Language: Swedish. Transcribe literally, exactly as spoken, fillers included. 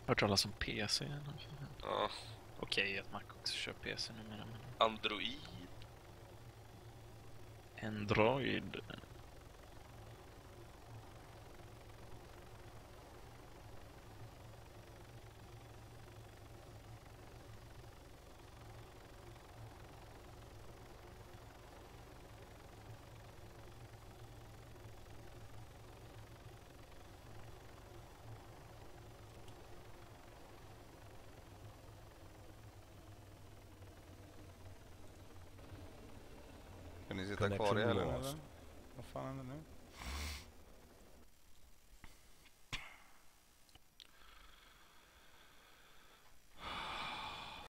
Hört talas om P C. Ja. Okej att Mac också kör P C numera, men... Android. Android. Kan ni sitta Connection kvar i helgen lost. eller? Vad fan är det nu?